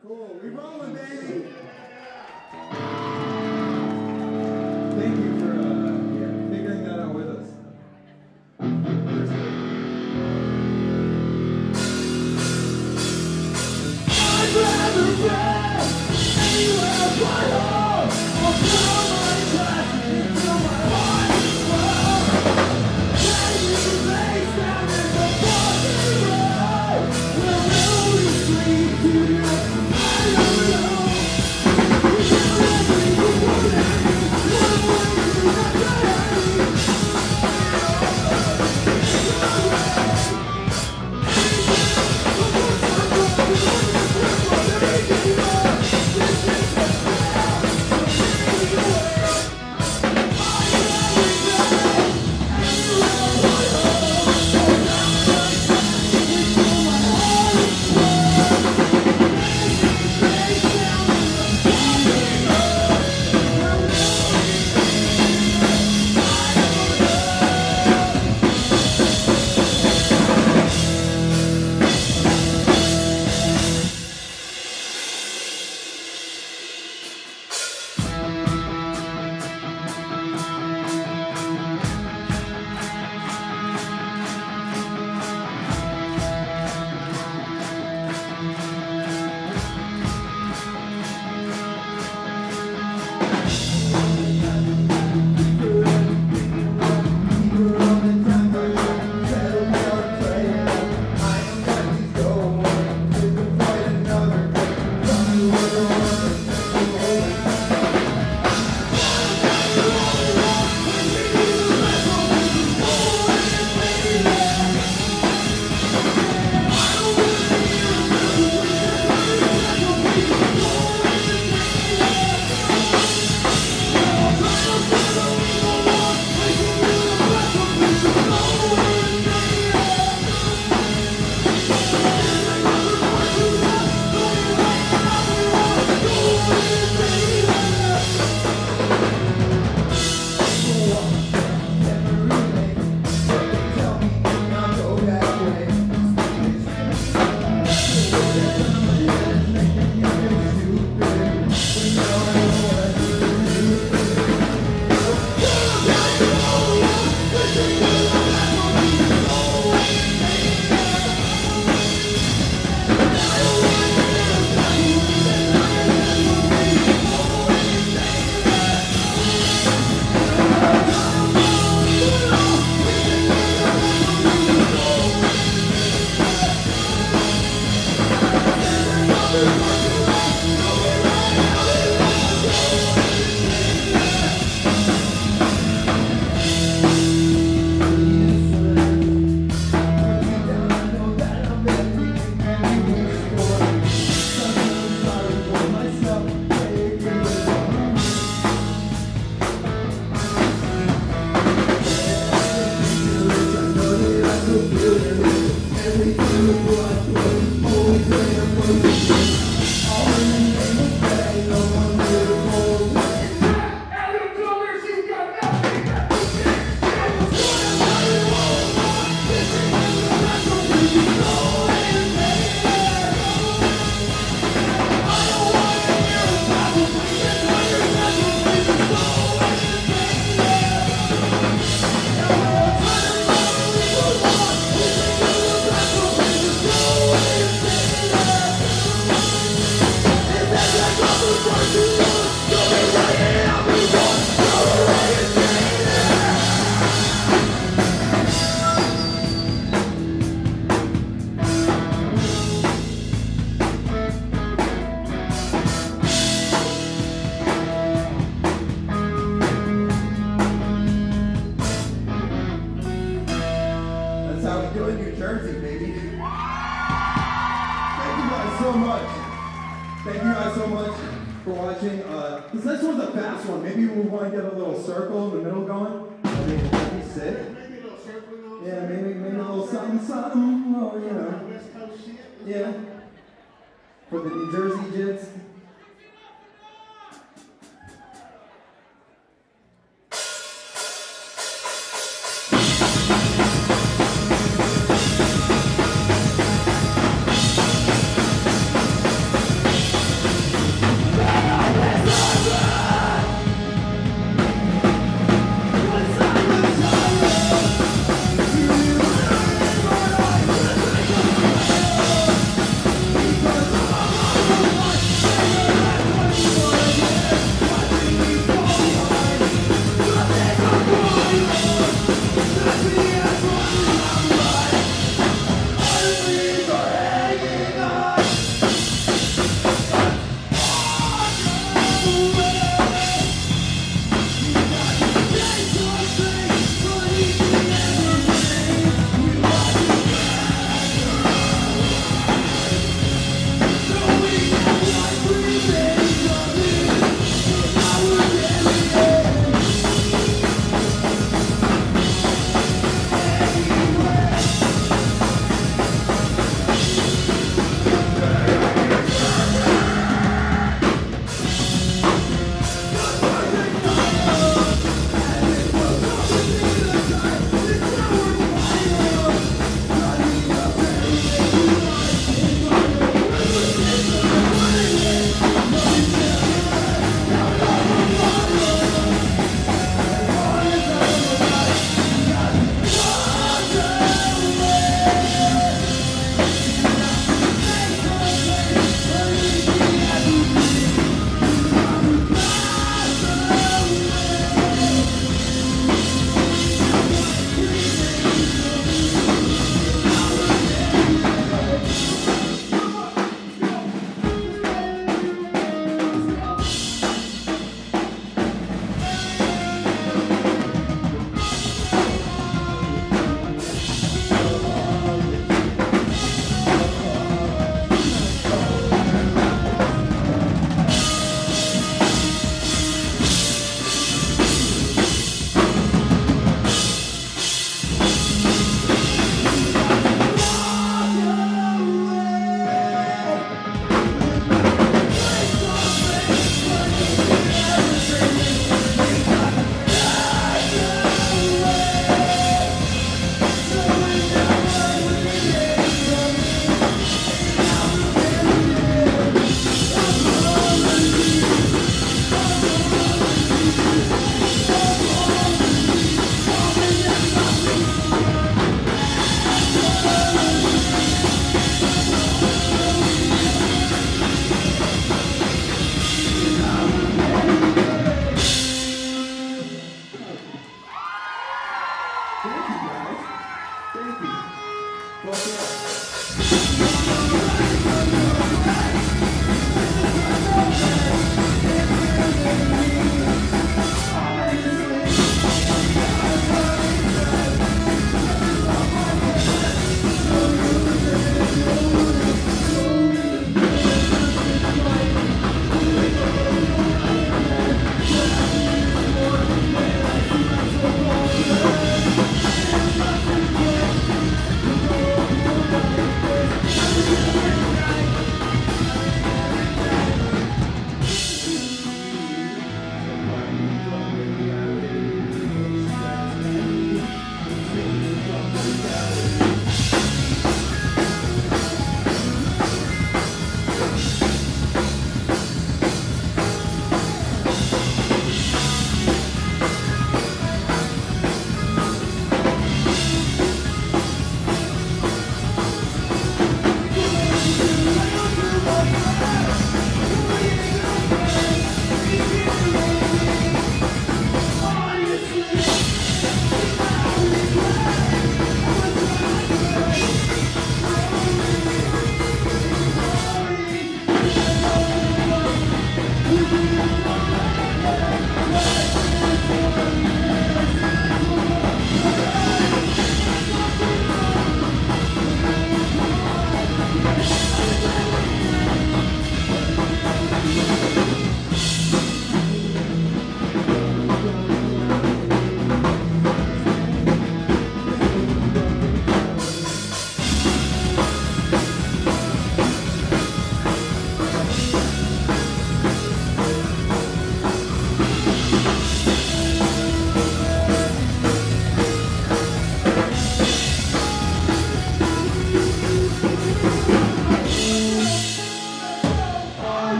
Cool. We rolling, baby. Thank you for figuring that out with us. I'd rather rest anywhere but home. I'll throw my chest into my heart as well. Taking the face down in the fucking road. Where will we sleep tonight? I don't know. You can't let me go down. One way to not die.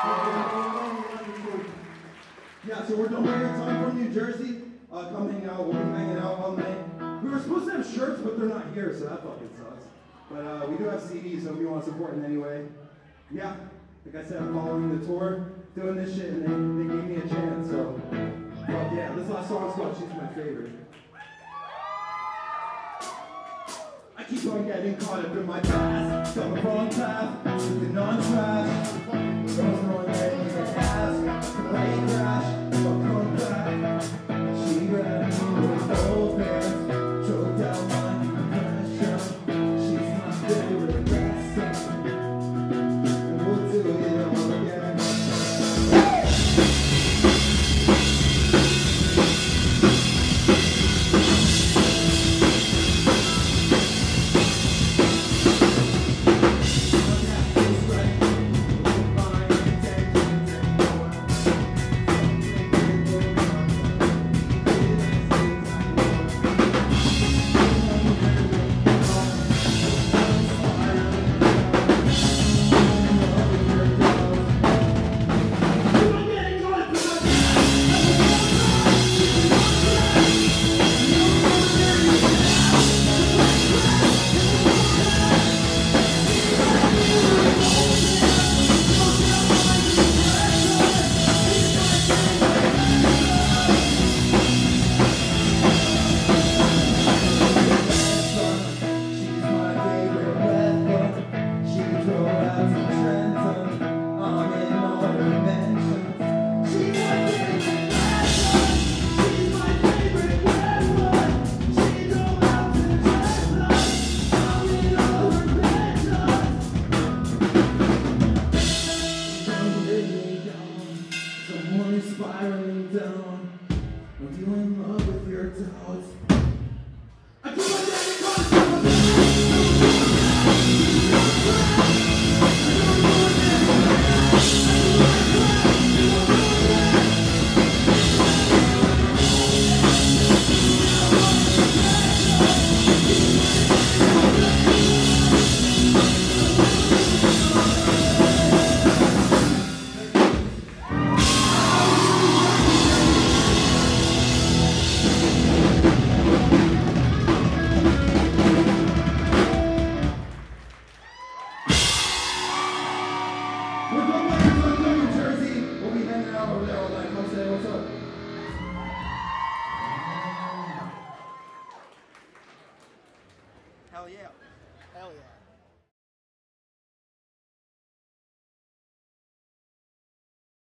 Yeah, so we're doing it. I'm from New Jersey. Come hang out. We'll be hanging out all night. We were supposed to have shirts, but they're not here, so that fucking sucks. But we do have CDs, so if you want to support in any way. Yeah, like I said, I'm following the tour, doing this shit, and they gave me a chance, so. Fuck yeah, this last song's called She's My Favorite. I keep on getting caught up in my past, down the wrong path, slipping on trash. Girls throwing red in the ass, the plane crash, but come back. She grabbed me with both hands, choked out my depression. She's my favorite best song, and we'll do it all again. Spiraling down, are you in love with your doubts? I do my damn We're going back to New Jersey. We'll be hanging out over there all night. Come say what's up.